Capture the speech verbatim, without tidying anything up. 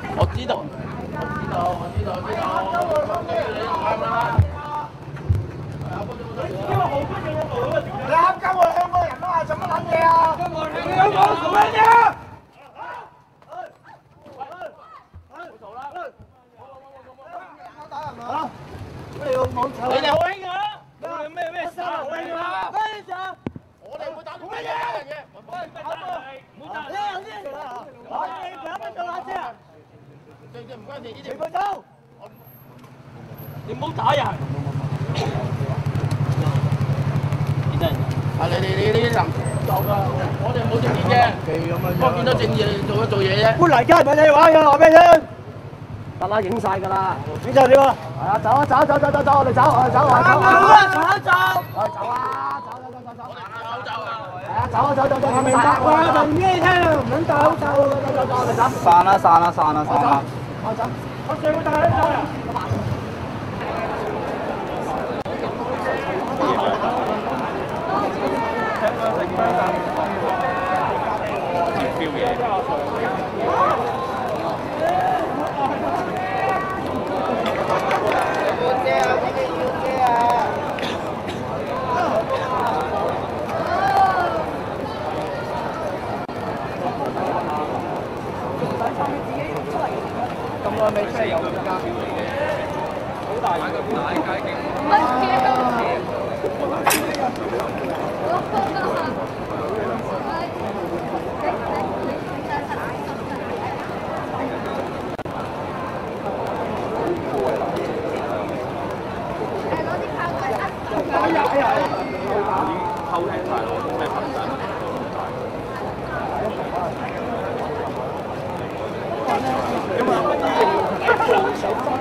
我知道，我知道，我知道，我知道，啱啦。因為好多嘢我做咗，你啱鳩我香港人啊，做乜撚嘢啊？香港做乜嘢？你哋好興啊！你哋咩咩事啊？好興啊！咩事啊？我哋會打乜嘢嘢？唔好打你！唔好打你！我哋兩蚊做下先啊！對對，唔關你呢啲。全部走！你唔好打人！見真啊！你你你呢啲人做㗎，我哋冇正義嘅。我見到正義做一做嘢啫。搬嚟街唔係你玩㗎，話俾你聽。得啦，影晒㗎啦。影晒點啊？係啊，走啊，走走走走走，我哋走，我哋走，我哋走。走啊，走走。我哋走啊，走走走走走。我哋走走啊。係啊，走啊走走走。我明白㗎，就唔俾你聽，唔撚走走走走走，我哋走。散啦散啦散啦散啦。我走。我上去帶你走啊。標嘢。咁耐未出嚟有咁家表嚟嘅，好大嘅大街景。偷聽晒咯，咩品質？因為